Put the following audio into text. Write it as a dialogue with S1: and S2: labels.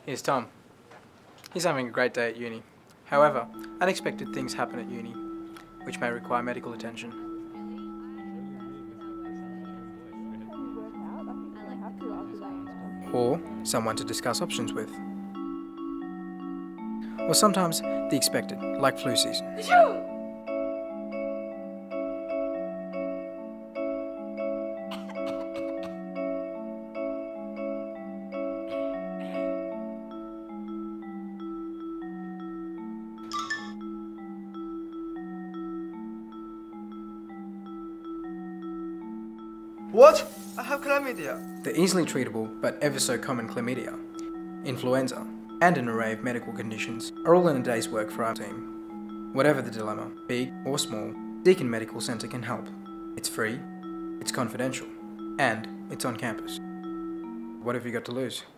S1: Here's Tom. He's having a great day at uni. However, unexpected things happen at uni, which may require medical attention. Or someone to discuss options with. Or sometimes the expected, like flu season.
S2: What? I have chlamydia.
S1: The easily treatable but ever so common chlamydia, influenza, and an array of medical conditions are all in a day's work for our team. Whatever the dilemma, big or small, Deakin Medical Centre can help. It's free, it's confidential, and it's on campus. What have you got to lose?